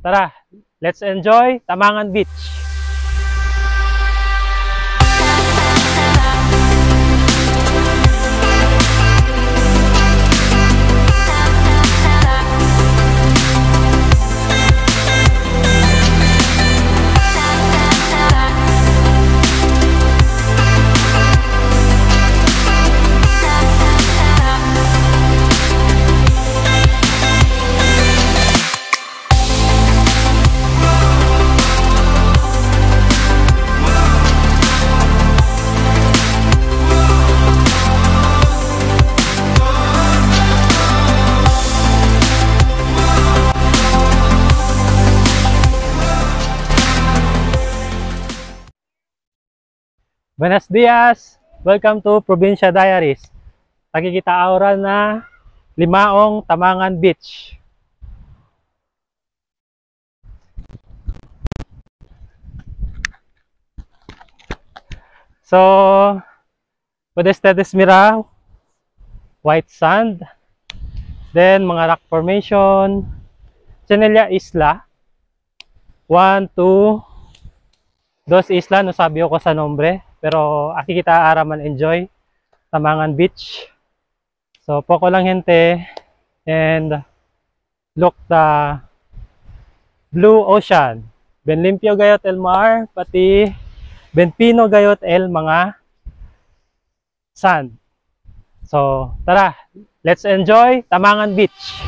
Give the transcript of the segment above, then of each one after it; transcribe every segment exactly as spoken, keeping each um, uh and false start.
tara, let's enjoy Tamangan Beach! Buenos dias! Welcome to Provincia Diaries. Nakikita aura na Limaong Tamangan Beach. So, puedes ustedes mirar white sand, then mga rock formation, Chenella Isla, one, two, dos isla, no sabi ko sa nombre. Pero aquí kita araman enjoy Tamangan Beach. So poco lang gente and look the blue ocean. Ben limpyo gayot el mar, pati ben pino gayot el mga sand. So tara, let's enjoy Tamangan Beach.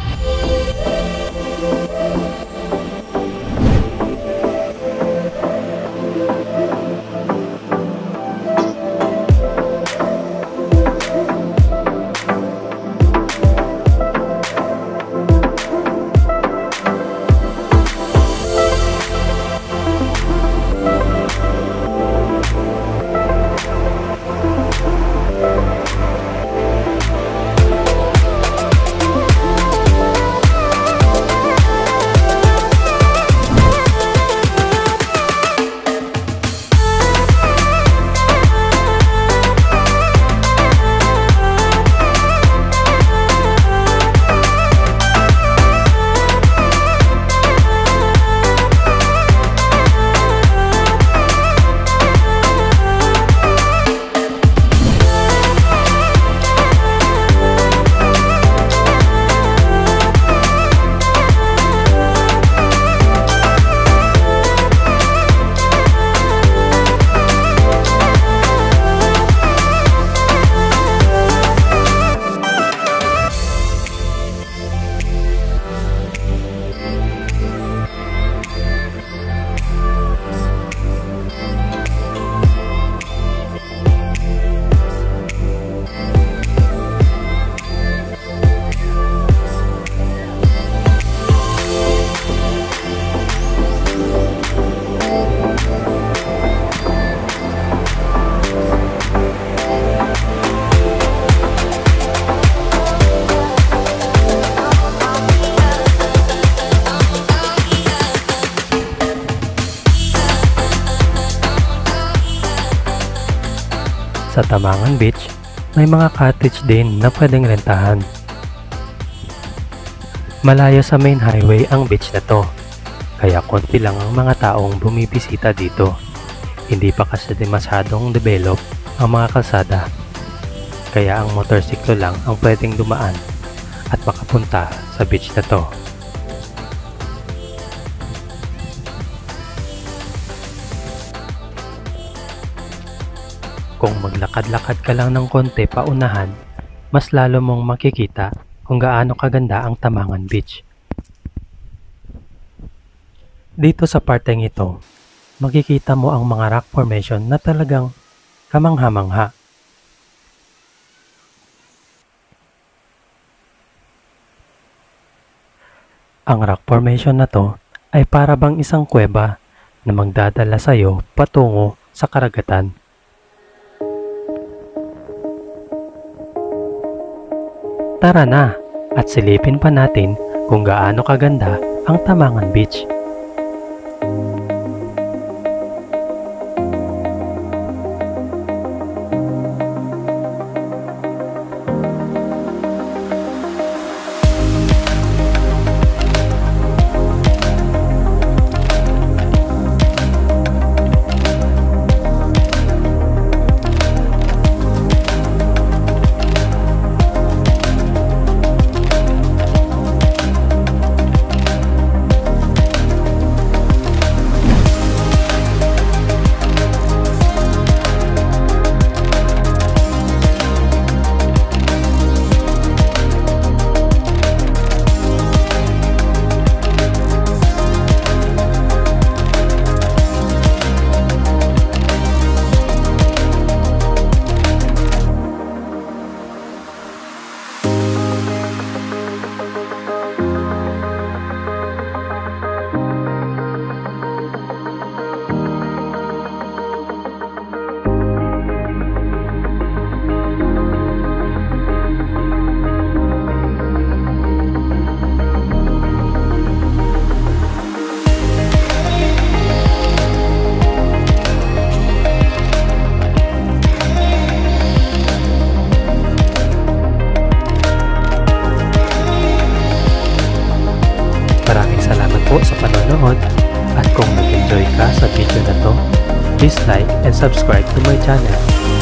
Sa Tamangan Beach, may mga cottage din na pwedeng rentahan. Malayo sa main highway ang beach na to, kaya konti lang ang mga taong bumibisita dito. Hindi pa kasi masyadong develop ang mga kalsada, kaya ang motorsiklo lang ang pwedeng dumaan at makapunta sa beach na to. Kung maglakad-lakad ka lang ng konti paunahan, mas lalo mong makikita kung gaano kaganda ang Tamangan Beach. Dito sa parteng ito, makikita mo ang mga rock formation na talagang kamangha-mangha. Ang rock formation na to ay para bang isang kuweba na magdadala sa iyo patungo sa karagatan. Tara na at silipin pa natin kung gaano kaganda ang Tamangan Beach. po sa panonood. At kung nag-enjoy ka sa video na to, please like and subscribe to my channel.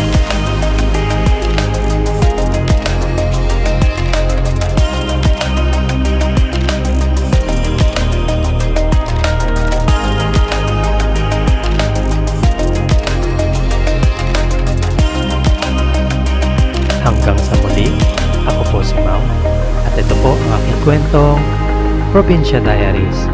Hanggang sa muli, ako po si Mau, at ito po ang aking kwentong Probinsya Diaries.